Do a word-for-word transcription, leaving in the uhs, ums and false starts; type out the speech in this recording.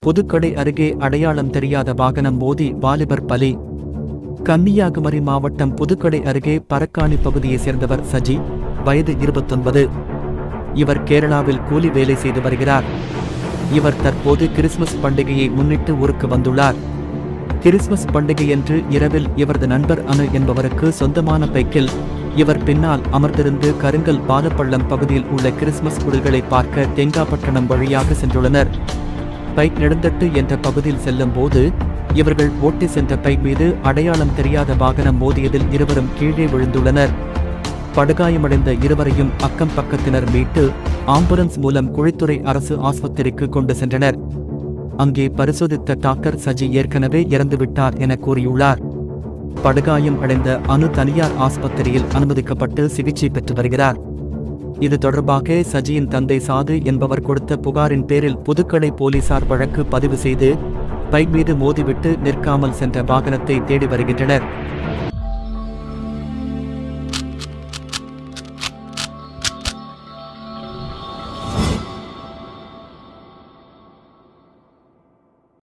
புதுக்கடை அருகே அடையாளம் தெரியாத வாகனம் மோதி வாலிபர் பலி. கன்னியாகுமரி மாவட்டம் புதுக்கடை அருகே பரக்காணி பகுதியைச் சேர்ந்தவர் சஜி, வயது இருபத்தொன்பது. இவர் கேரளாவில் கூலி வேலை செய்து வருகிறார். இவர் தற்போது கிறிஸ்துமஸ் பண்டிகையை முன்னிட்டு ஊருக்கு வந்துள்ளார். கிறிஸ்துமஸ் பண்டிகையன்று இரவில் இவரது நண்பர் அனு என்பவருக்கு சொந்தமான பைக்கில் இவர் பின்னால் அமர்ந்திருந்து கருங்கல் பாலப்பள்ளம் பகுதியில் உள்ள கிறிஸ்துமஸ் குடில்களை பார்க்க தேங்காப்பட்டணம் வழியாக சென்றுள்ளனர். பைக் நெடுந்தட்டு என்ற பகுதியில் செல்லும் போது இவர்கள் ஓட்டி சென்ற பைக் மீது அடையாளம் தெரியாத வாகனம் மோதியதில் இருவரும் கீழே விழுந்துள்ளனர். படுகாயமடைந்த இருவரையும் அக்கம் பக்கத்தினர் மீட்டு ஆம்புலன்ஸ் மூலம் குழித்துறை அரசு ஆஸ்பத்திரிக்கு கொண்டு சென்றனர். அங்கே பரிசோதித்த டாக்டர் சஜி ஏற்கனவே இறந்துவிட்டார் என கூறியுள்ளார். படுகாயம் அடைந்த அனு தனியார் ஆஸ்பத்திரியில் அனுமதிக்கப்பட்டு சிகிச்சை பெற்று வருகிறார். இது தொடர்பாக சஜியின் தந்தை சாது என்பவர் கொடுத்த புகாரின் பேரில் புதுக்கடை போலீசார் வழக்கு பதிவு செய்து பைக் மீது மோதிவிட்டு நிற்காமல் சென்ற வாகனத்தை தேடி வருகின்றனர்.